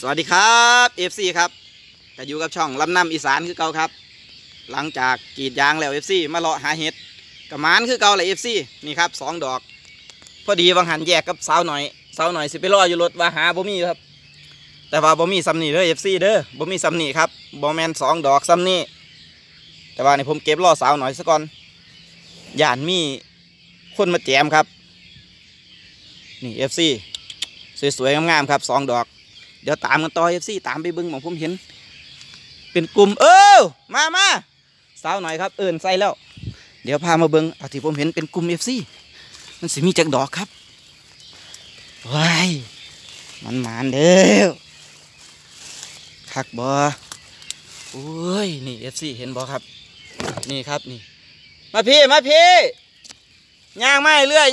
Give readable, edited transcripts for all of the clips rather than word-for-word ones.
วัสดีครับFC ครับก็อยู่กับช่องลำน้ำอีสานคือเก่าครับหลังจากกรีดยางแล้ว FC มาเลาะหาเห็ดกับมานคือเก่าเลย FC นี่ครับ2 ดอกพอดีบางหันแยกกับสาวหน่อยสิไปรออยู่รถว่าหาบ่มีครับแต่ว่าบ่มีซ้ำนี่เด้อ FC เด้อบ่มีซ้ำนี่ครับบ่แมน2 ดอกซ้ำนี่แต่ว่านี่ผมเก็บรอสาวหน่อยซะก่อนย่านมีคนมาแจมครับนี่ FC สวยๆงามๆครับ2 ดอกเดี๋ยวตามกันต่อ FC ตามไปเบิ้งของผมเห็นเป็นกลุ่มมาสาวหน่อยครับใส่แล้วเดี๋ยวพามาเบิ้งเอาที่ผมเห็นเป็นกลุ่ม FC มันสิมีจักดอกครับว้ายมันเด้อคักบ่โอ้ยนี่ FC เห็นบ่ครับนี่ครับนี่มาพี่ย่างไม้เรื่อย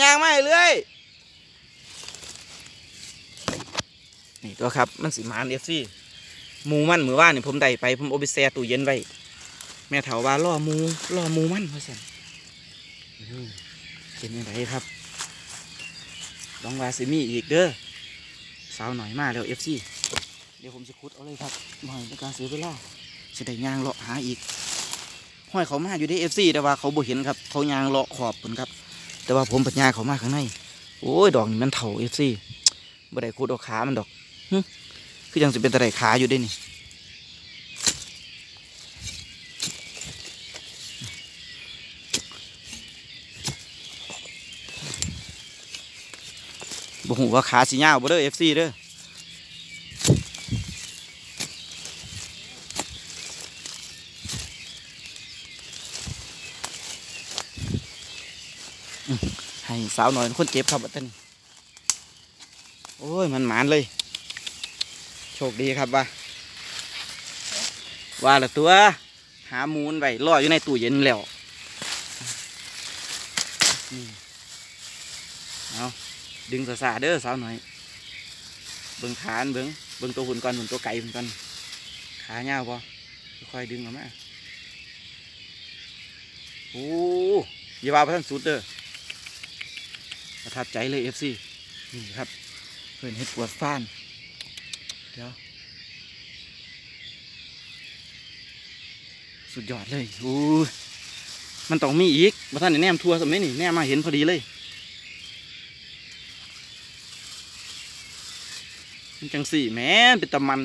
นี่ตัวครับมันสีมานFC หมูมันมือว่านนี่ผมได้ไปผมเอาไปแช่ตู้เย็นไว้แม่เถาว่าล่อหมูมันเพราะฉะนั้นเป็นยังไงครับลองว่าสิมีอีกเด้อสาวหน่อยมาแล้ว FC เดี๋ยวผมจะคุดเอาเลยครับหน่อยในการเสียเวลาจะได้ย่างเลาะหาอีกห้อยเขามาอยู่ที่ FC แต่ว่าเขาบ่เห็นครับเขาย่างเลาะขอบผลครับแต่ว่าผมปัญญาเขามาข้างในโอ้ยดอกนี่มันเถา FC บ่ได้คุดเอาขามันดอกคือยังจะเป็นตะไคร่ขาอยู่ด้วยนี่บอกหูว่าขาสีเงาบ่เด้อ FC เด้อให้สาวหน่อยคนเจ็บครับบัดนี้โอ้ยมันหมานเลยโชคดีครับว่าละตัวหามูลไว้รออยู่ในตู้เย็นแล้วเอาดึงสาเด้อสาวหน่อยเบิ่งขาเบิ่งตัวหุ่นก่อนตัวไก่หุ่นก่อนขาเงาพอค่อยดึงออกมาโอ้ยาวไปทั้งสุดเด้อประทับใจเลย FC นี่ครับเพื่อนเห็ดปวดฟ้านเดี๋ยวสุดยอดเลยโอ้มันต้องมีอีกมาท่านแนมทัวร์สมัยนี่แนมมาเห็นพอดีเลยมันจังสี่แม่เป็นตะมัน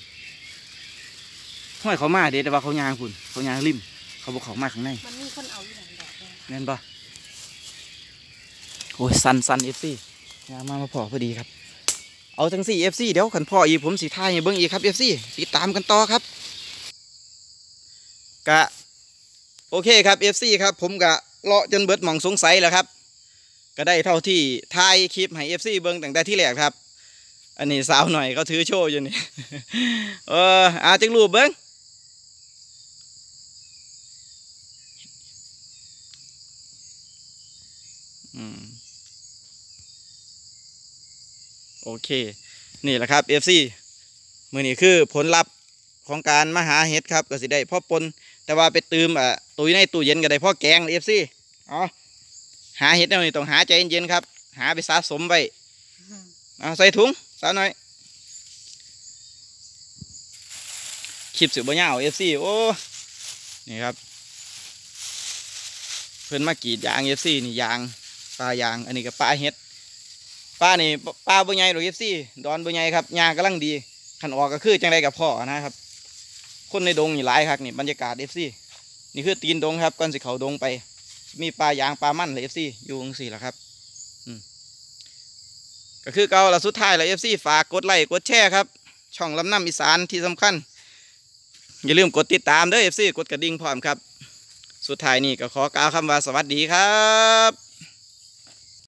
ห้อยเขามาเด็ดแต่ว่าเขายางคุณเขายางริมเขาบอกเขามาข้างในมันมีคนเอาอยู่หลังดอกแน่นปะโอ้ยสัน FC ยางมาพอดีครับเอาจังสี่ FC เดี๋ยวขันพ่ออีผมสีท้ายเบิ้งอีกครับ FC ติดตามกันต่อครับกะโอเคครับ FC ครับผมกะเลาะจนเบิดหม่องสงสัยแล้วครับก็ได้เท่าที่ถ่ายคลิปให้ FC เบิ้งตั้งแต่ที่แรกครับอันนี้สาวหน่อยเขาถือโชว์อยู่นี่ จังรูปเบิ้งโอเคนี่แหละครับ FC มือนี้คือผลลัพธ์ของการมาหาเห็ดครับก็สิได้พ่อปนแต่ว่าไปตืมตุยในตู้เย็นก็ได้พ่อแกง FC อ๋อหาเห็ดแนวนี้ต้องหาใจเย็นๆครับหาไปสะสมไว้ใส่ถุงสาวหน่อยคลิปสืบบ่ยาว FC โอ้นี่ครับเพื่อนมากรีดยาง FC นี่ยางปลายางอันนี้ก็ปลาเห็ดปลานี่ปลาบ่ใหญ่หรอก FC ดอนบ่ใหญ่ครับยางกำลังดีขันออกก็คือจังไรกับพ่อนะครับคนในดงนี่หลายครับนี่บรรยากาศ FC นี่คือตีนดงครับก่อนสิเขาดงไปมีปลายางปลามั่นเลย FC อยู่ตรงสี่แหละครับก็คือเก่าละสุดท้ายละ FC ฝากกดไลค์กดแชร์ครับช่องลำน้ำอีสานที่สำคัญอย่าลืมกดติดตามเด้อ FC กดกระดิ่งพร้อมครับสุดท้ายนี่ก็ขอกล่าวคำว่าสวัสดีครับ